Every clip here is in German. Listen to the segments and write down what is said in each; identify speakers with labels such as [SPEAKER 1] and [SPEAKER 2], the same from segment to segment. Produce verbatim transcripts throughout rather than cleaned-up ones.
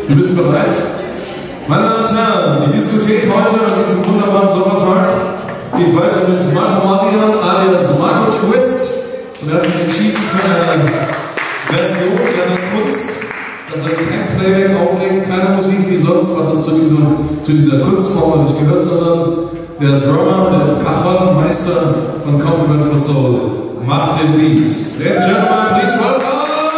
[SPEAKER 1] Du bist bereit? Meine Damen und Herren, die Diskothek heute an diesem wunderbaren Sommertag geht weiter mit Marco Marian alias Marco Twist. Und er hat sich entschieden für eine Version seiner Kunst, dass er kein Playback auflegt, keine Musik wie sonst, was es zu, diesem, zu dieser Kunstform nicht gehört, sondern der Drummer, der Cajon-Meister von Compliment for Soul macht den Beat. Ladies and Gentlemen, please welcome!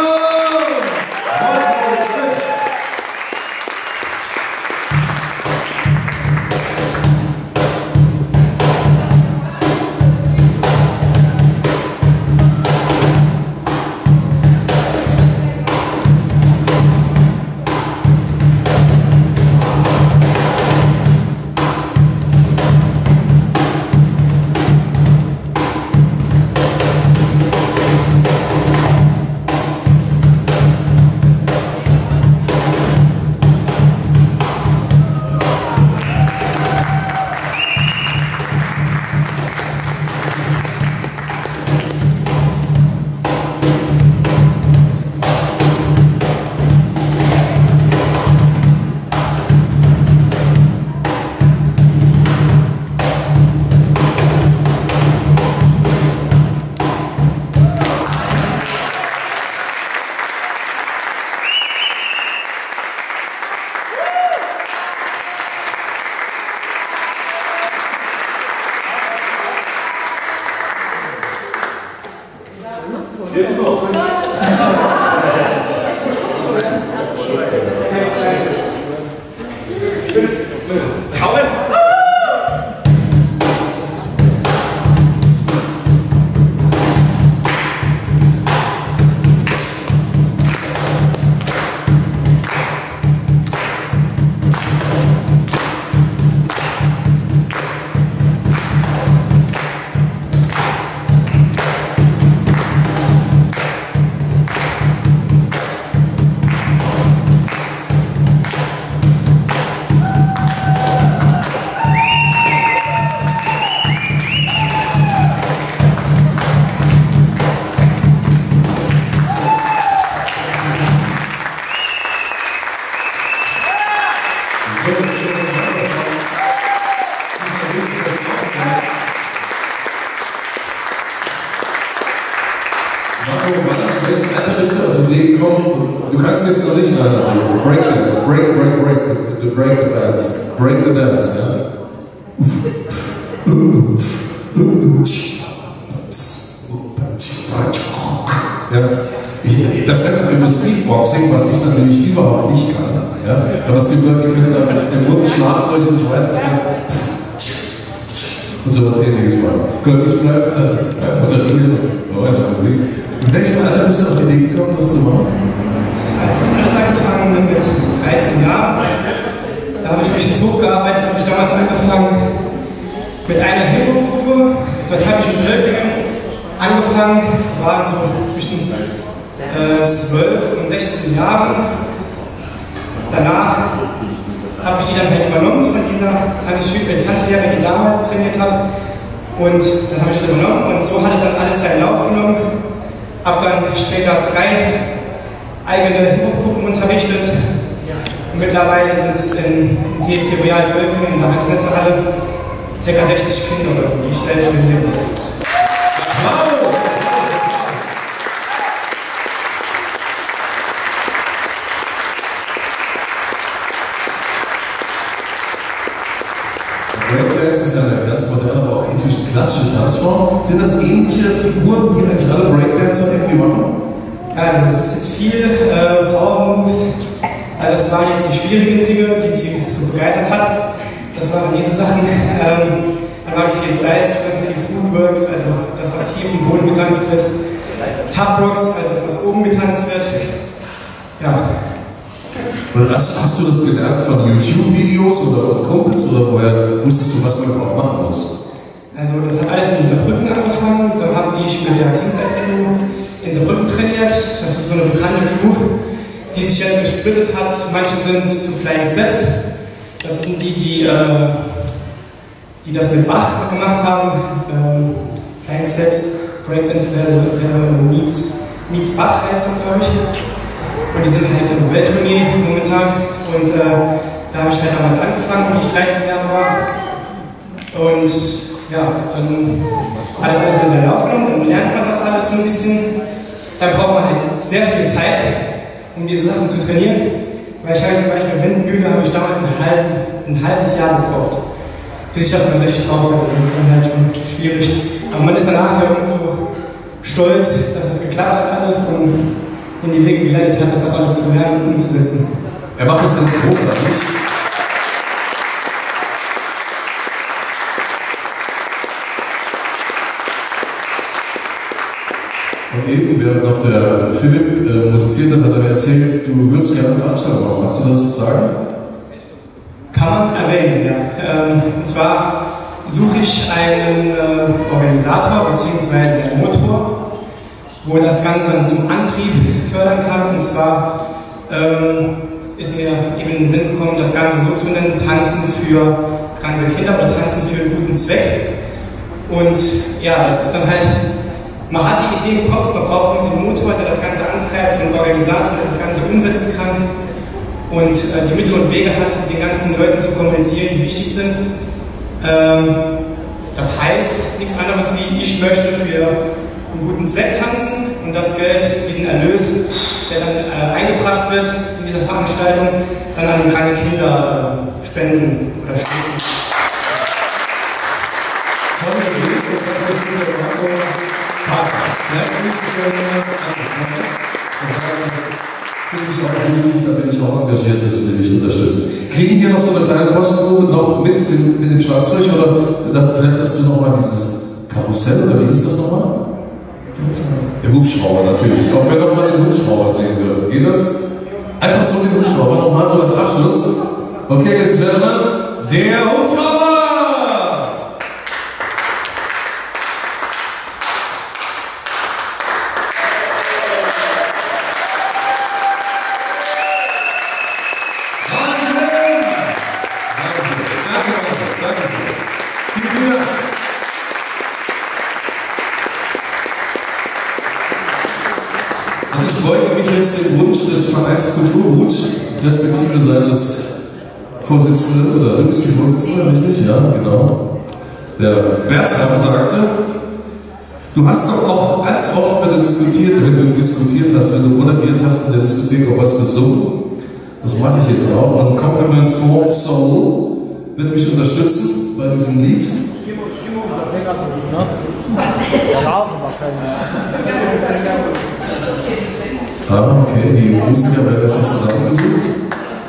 [SPEAKER 1] Jetzt so. Marco, wann welchen Alter bist du auf den Weg gekommen? Du kannst jetzt noch nicht rein, also Breakdance, break, break, break, the, the break the dance, break the dance, ja? Ja, ich, das nennt man immer Speedboxing, was ich natürlich überhaupt nicht kann. Ja? Aber es gibt Leute, die können da mit dem Mund Schlagzeug und ich weiß nicht, was und sowas Ähnliches machen. Gut, ich bleibe äh, moderieren und weiter Musik. In welchem Alter bist du auf die Idee gekommen, das zu machen?
[SPEAKER 2] Als ich alles angefangen bin mit dreizehn Jahren, da habe ich mich ins Hochgearbeitet, habe ich damals angefangen mit einer Hip-Hop-Gruppe. Dort habe ich in Völklingen angefangen, waren so zwischen äh, zwölf und sechzehn Jahren. Danach habe ich die dann halt übernommen von dieser Tanzlehrerin, die damals trainiert hat. Und dann habe ich das übernommen und so hat es dann alles seinen Lauf genommen. Habe dann später drei eigene Hip-Hop-Gruppen unterrichtet. Und mittlerweile sind es in T S C Royal Völklingen, in der Hans-Netze-Halle, ca. sechzig Kinder oder so, die ich selbst trainiere.
[SPEAKER 1] Applaus! Breakdance ist ja eine ganz moderne, aber auch inzwischen klassische Tanzform. Sind das ähnliche Figuren, die eigentlich alle Breakdancer irgendwie machen?
[SPEAKER 2] Ja, also das ist jetzt viel äh, Power Moves. Also das waren jetzt die schwierigen Dinge, die sie so begeistert hat. Das waren diese Sachen. Ähm, dann waren viel Styles drin, viel Footworks, also das, was tief im Boden getanzt wird. Tubrocks, also das, was oben getanzt wird. Ja.
[SPEAKER 1] Und hast, hast du das gelernt von YouTube-Videos oder von Kumpels oder woher wusstest du, was man überhaupt machen muss?
[SPEAKER 2] Also das hat alles in Saarbrücken angefangen. Da habe ich mit der Kingsize Crew in Saarbrücken trainiert. Das ist so eine bekannte Crew, die sich jetzt gesplittet hat. Manche sind zu Flying Steps. Das sind die, die, äh, die das mit Bach gemacht haben. Ähm, Flying Steps, Breakdance äh, meets, meets Bach heißt das, glaube ich. Und die sind halt im Welttournee momentan. Und äh, da habe ich halt damals angefangen, wie ich dreizehn Jahre war. Und ja, dann hat es alles in seinen Lauf genommen, dann lernt man das alles so ein bisschen. Dann braucht man halt sehr viel Zeit, um diese Sachen zu trainieren. Weil ich weiß zum Beispiel, Windmühle habe ich damals ein, halb, ein halbes Jahr gebraucht, bis ich das mal richtig drauf hatte. Das ist dann halt schon schwierig. Aber man ist danach irgendwie so stolz, dass es geklappt hat alles und in die Wege geleitet hat, das auch alles zu lernen und umzusetzen.
[SPEAKER 1] Er macht das ganz großartig. Und eben, während noch der Philipp äh, musiziert hat, hat er mir erzählt, du würdest gerne eine Veranstaltung machen. Magst du das sagen?
[SPEAKER 2] Kann man erwähnen, ja. Ähm, und zwar suche ich einen äh, Organisator bzw. einen Motor, wo das Ganze dann zum Antrieb fördern kann. Und zwar ähm, ist mir eben in den Sinn gekommen, das Ganze so zu nennen: Tanzen für kranke Kinder oder Tanzen für einen guten Zweck. Und ja, das ist dann halt, man hat die Idee im Kopf, man braucht nur den Motor, der das Ganze antreibt, so einen Organisator, der das Ganze umsetzen kann und äh, die Mittel und Wege hat, den ganzen Leuten zu kommunizieren, die wichtig sind. Ähm, das heißt nichts anderes wie, ich möchte für einen guten Zweck tanzen und das Geld, diesen Erlös, der dann äh, eingebracht wird in dieser Veranstaltung, dann an kranke Kinder äh, spenden oder stiften.
[SPEAKER 1] Tolle Idee, das ist der Marco Partner. Ja, das finde ich auch wichtig, da bin ich auch engagiert, dass wir dich unterstützen. Kriegen wir noch so eine kleine Kostprobe noch mit dem, mit dem Schlagzeug oder dann vielleicht du nochmal dieses Karussell oder wie ist das nochmal? Der Hubschrauber natürlich. Ob wir nochmal den Hubschrauber sehen dürfen. Geht das? Einfach so den Hubschrauber nochmal so als Abschluss. Okay, ladies and gentlemen, der Hubschrauber! Ich beuge mich jetzt dem Wunsch des Vereins Kulturhut, respektive seines Vorsitzenden, oder du bist die Vorsitzende, richtig? Ja, genau. Der Bertram sagte, du hast doch auch ganz oft, wenn du diskutiert, wenn du diskutiert hast, wenn du moderiert hast in der Diskothek auch was gesungen. Das mache ich jetzt auch. Und Compliment for Soul wird mich unterstützen bei diesem Lied. Ah, okay, die Musiker werden das jetzt zusammengesucht.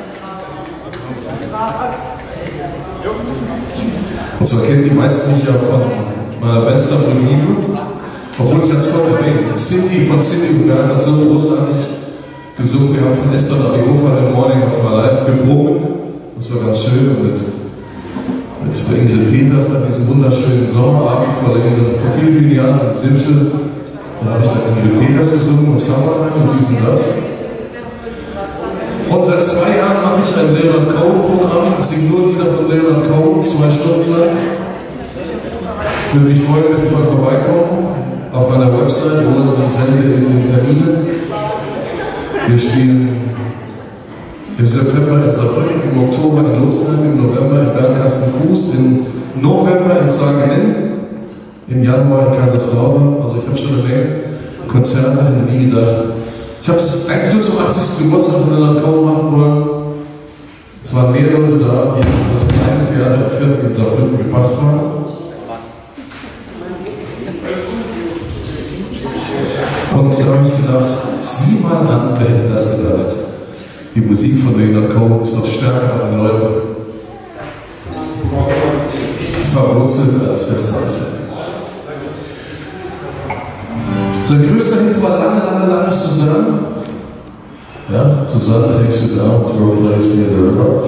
[SPEAKER 1] Und zwar kennen die meisten mich ja von meiner Band Sabrina, obwohl ich das vorher erwähnt. Cindy von Cindy Bugart hat so großartig gesungen. Wir haben von Esther Ariofa im Morning of My Life geprobt. Das war ganz schön. Und mit, mit der Ingrid Peters an diesem wunderschönen Sommerabend vor, längeren, vor vielen, vielen Jahren im Simsche. Da habe ich dann Ingrid Peters gesungen und Summertime und dies und das. Und seit zwei Jahren mache ich ein Leonard Cohen-Programm. Ich singe nur Lieder von Leonard Cohen, zwei Stunden lang. Ich würde mich freuen, wenn Sie mal vorbeikommen. Auf meiner Website oder wenn es Hände ist in Termine. Wir spielen im September in Saarbrücken, im Oktober in Losheim, im November in Bergkasten-Kues, im November in Saarbrücken, im Januar in Kaiserslautern. Also ich habe schon eine Menge Konzerte, hätte nie gedacht. Ich habe es eigentlich nur zum achtzigsten Geburtstag von Leonard Cohen machen wollen. Es waren mehr Leute da, die das kleine Theater im Viertel in Saarbrücken gepasst haben. Und da habe ich gedacht, sieh mal an, wer hätte das gedacht? Die Musik von Leonard Cohen ist noch stärker an den Leuten verwurzelt, als ich das dachte. Sein größter Hit war lange, lange, lange Susanne. Ja, Susanne takes you down to a place near the river.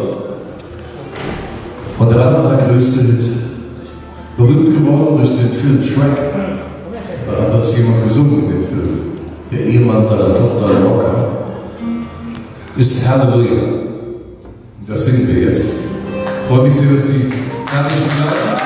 [SPEAKER 1] Und der allergrößte Hit, berühmt geworden durch den Film Shrek. Da hat das jemand gesungen in dem Film. Der Ehemann seiner Tochter Rocker. Ist Halleluja. Das singen wir jetzt. Ich freue mich sehr, dass die herrlichen Leute.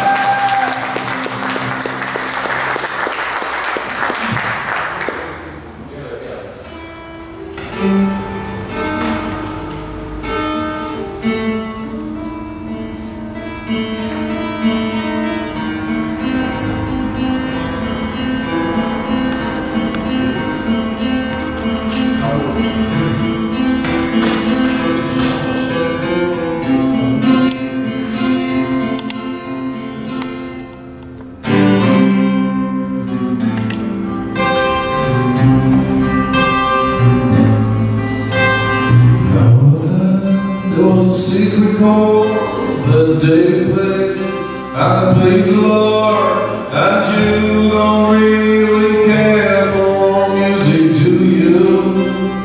[SPEAKER 1] a secret chord that David played, and it pleased the Lord, and you don't really care for music, do you?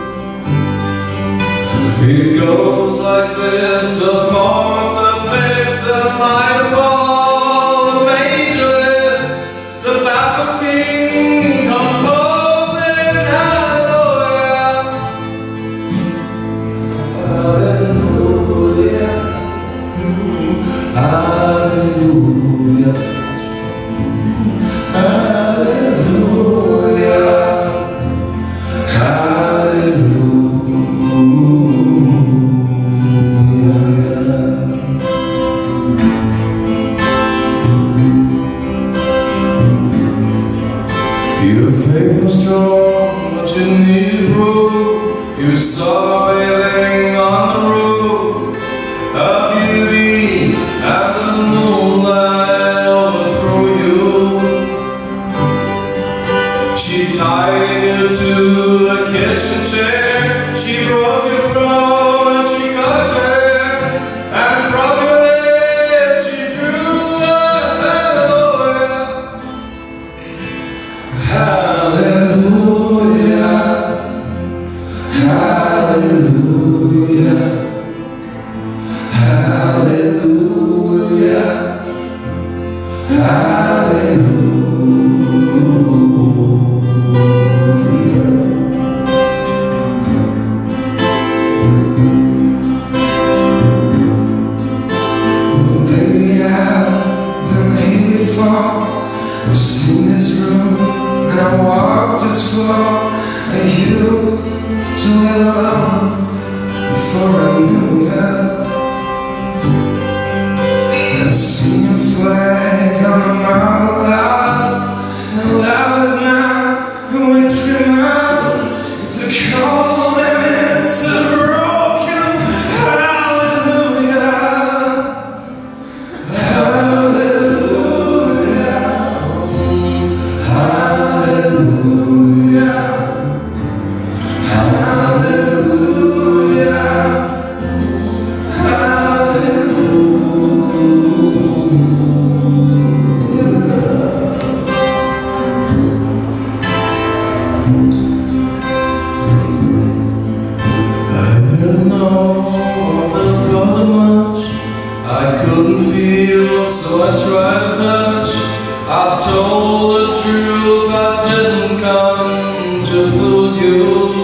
[SPEAKER 1] It goes like this: the fourth, the fifth, the minor fall, the major lift, the baffled king composing hallelujah. Hallelujah, hallelujah, hallelujah, hallelujah. Your faith was strong, but you needed proof. You saw bathing on the roof, a beauty, and the moonlight overthrew you. She tied you to the kitchen chair, she broke your throne and she cut your hair, and from your lips she drew a hallelujah. Hallelujah, hallelujah, hallelujah, hallelujah. Oh, baby, I've been here before. I've seen this room and I walked this floor. I used to live alone before I knew you. I've seen your flag on the marble house, and love is not who we dream of. It's a cold and it's a broken hallelujah, hallelujah, hallelujah, hallelujah, I didn't know about God much. I couldn't feel, so I tried to touch. I've told the truth, I didn't come to fool you.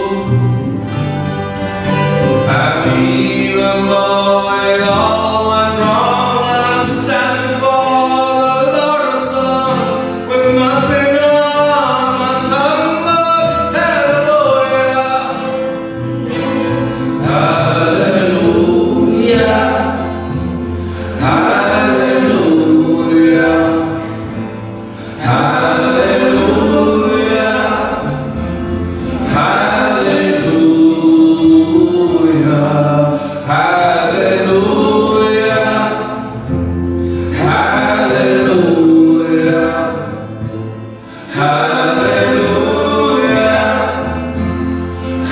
[SPEAKER 1] And even though it all went wrong, I'm standing for the Lord of Song, with nothing on my tongue but hallelujah, hallelujah, hallelujah, hallelujah, hallelujah, hallelujah, hallelujah, hallelujah,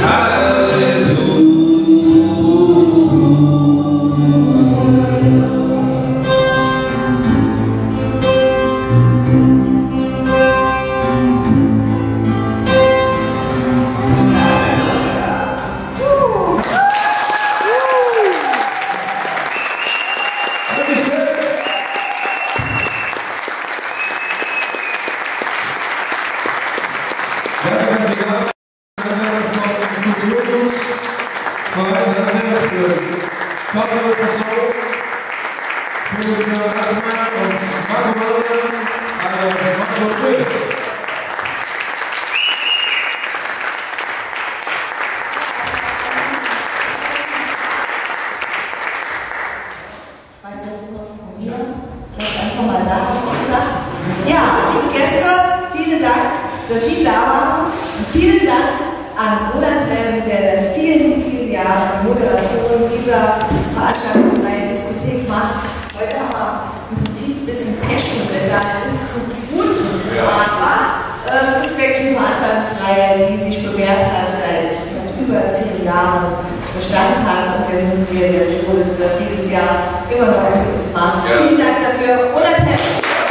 [SPEAKER 3] Zwei Sätze noch von mir. Bleibt einfach mal da, habe ich gesagt. Ja, liebe Gäste, vielen Dank, dass Sie da waren. Und vielen Dank an Roland Helm, der seit vielen, vielen Jahren Moderation dieser Veranstaltungsreihe Diskothek macht. Heute haben wir im Prinzip ein bisschen Pech mit, das ist zu gut, aber es ist wirklich eine Veranstaltungsreihe, die sich bewährt hat seit, seit über zehn Jahren. Bestand hat. Und wir sind sehr, sehr froh, dass du das jedes Jahr immer noch mit uns machst.
[SPEAKER 1] Ja.
[SPEAKER 3] Vielen Dank dafür. Onaterm.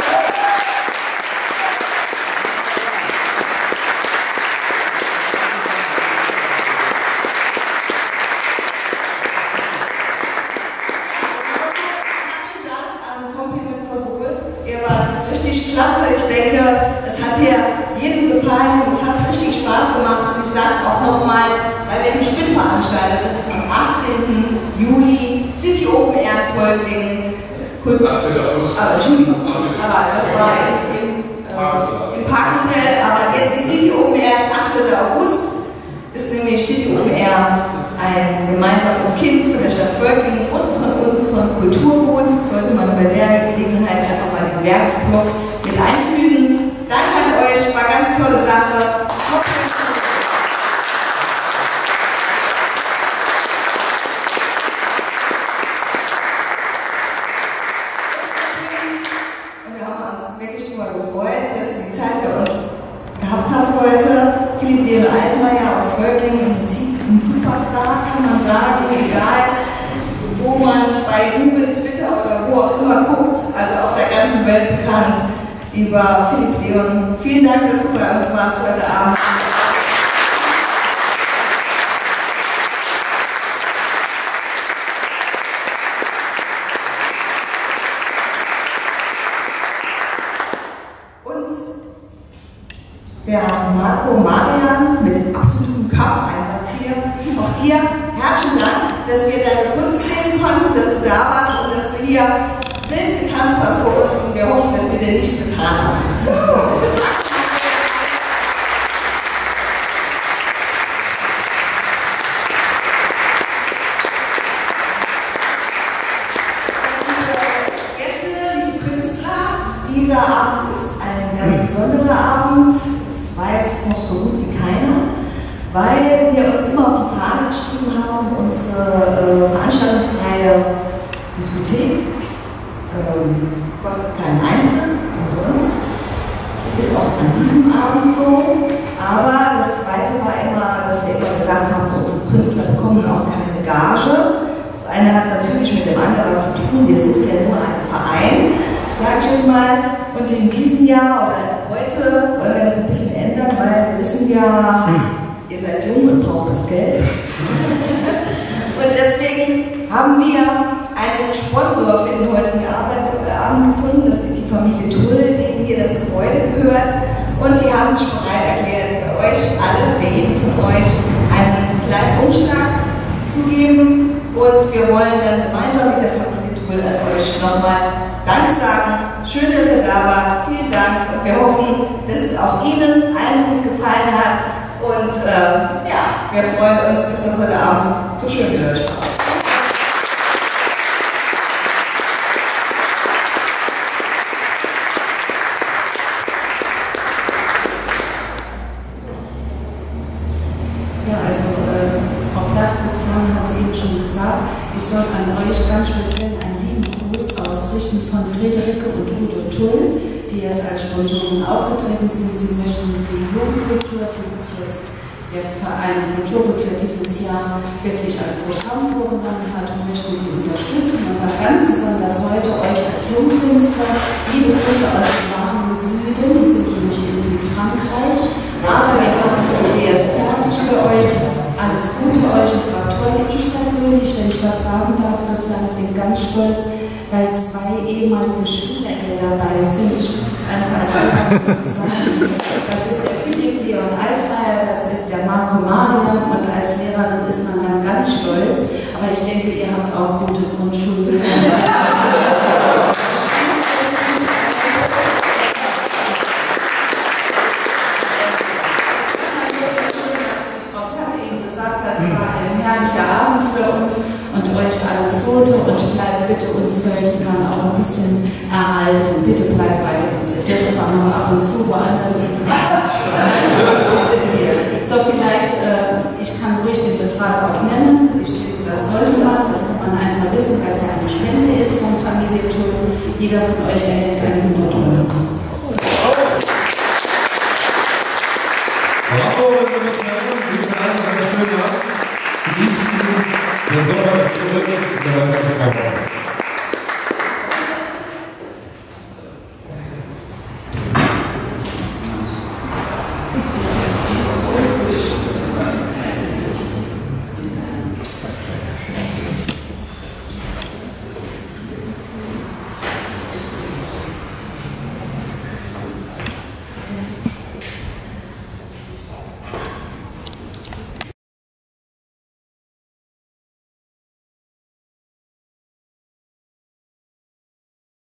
[SPEAKER 3] Richtig klasse, ich denke, es hat dir jedem gefallen, es hat richtig Spaß gemacht und ich sage es auch nochmal, weil wir nämlich Mitveranstalter sind am achtzehnten Juli City Open Air in Volklingen.
[SPEAKER 1] achtzehnten August.
[SPEAKER 3] Aber Entschuldigung, aber das war im, im, äh, im Parkhotel, aber jetzt die City Open Air ist achtzehnten August, ist nämlich City Open Air ein gemeinsames Kind von der Stadt Volklingen und von uns von Kulturgut. Sollte man bei der Gelegenheit einfach mal den Werbeblock mit einfügen. Danke an euch, war ganz tolle Sache. Und wir haben uns wirklich darüber gefreut, dass du die Zeit für uns gehabt hast heute. Philipp Leon Altmaier aus Volklingen, im Prinzip ein Superstar, kann man sagen, egal wo man bei Google, Twitter oder wo auch immer guckt, also auf der ganzen Welt bekannt. Lieber Philipp Leon, vielen Dank, dass du bei uns warst heute Abend. Und der Marco Marian mit absolutem Körpereinsatz hier. Auch dir herzlichen Dank, dass wir deine Kunst sehen konnten, dass du da warst und dass du hier wild getanzt hast vor uns und wir hoffen, dass du dir nichts getan hast. Gäste, liebe Künstler, dieser Abend ist ein ganz besonderer Abend. Das weiß noch so gut wie keiner, weil wir uns immer auf die Fahne geschrieben haben, unsere äh, Veranstaltungsreihe Diskothek ähm, kostet keinen Eintritt, umsonst. Das ist auch an diesem Abend so, aber das Zweite war immer, dass wir immer gesagt haben, unsere Künstler bekommen auch keine Gage. Das eine hat natürlich mit dem anderen was zu tun, wir sind ja nur ein Verein, sage ich jetzt mal, und in diesem Jahr oder heute wollen wir das ein bisschen ändern, weil wir wissen ja, ihr seid jung und braucht das Geld. Und deswegen haben wir einen Sponsor für den heutigen Abend gefunden. Das ist die Familie Trull, denen hier das Gebäude gehört. Und die haben sich bereit erklärt, für euch alle, für jeden von euch, einen kleinen Umschlag zu geben. Und wir wollen dann gemeinsam mit der Familie Trull an euch nochmal Danke sagen. Schön, dass ihr da wart. Vielen Dank. Und wir hoffen, dass es auch Ihnen allen gut gefallen hat. Und äh, ja, wir freuen uns, dass das heute Abend so schön mit euch war.
[SPEAKER 4] Ja, also äh, Frau Platt, Christiane hat es eben schon gesagt, ich soll an euch ganz speziell einen lieben Gruß ausrichten von Friederike und Udo Tull, die jetzt als Sponsoren aufgetreten sind. Sie möchten die Jugendkultur, die sich jetzt der Verein Kulturgut für dieses Jahr wirklich als Programm vorgenommen hat, möchten sie unterstützen und dann ganz besonders heute euch als Jungkünstler liebe Grüße aus dem warmen Süden, die sind nämlich in Südfrankreich, aber wir haben jetzt fertig für euch. Alles Gute euch, es war toll. Ich persönlich, wenn ich das sagen darf, Christian, bin ganz stolz, weil zwei ehemalige Schüler dabei sind. Ich muss es einfach als Lehrerin sagen. Das ist der Philipp Leon Altmaier, das ist der Marco Marian und als Lehrerin ist man dann ganz stolz. Aber ich denke, ihr habt auch gute Grundschullehrer. Abend für uns und euch alles Gute und bleibt bitte uns Völklingern auch ein bisschen erhalten. Bitte bleibt bei uns. Ihr dürft zwar nur so ab und zu woanders hin, so vielleicht, äh, ich kann ruhig den Betrag auch nennen. Ich denke, das sollte man, das kann man einfach wissen, weil es ja eine Spende ist von Familie Tull. Jeder von euch erhält hundert Euro.
[SPEAKER 1] Bravo, liebe Zeit, guten Abend, einen schönen Abend. genießen. Der Sommer ist zurück, der weiß, was morgen ist.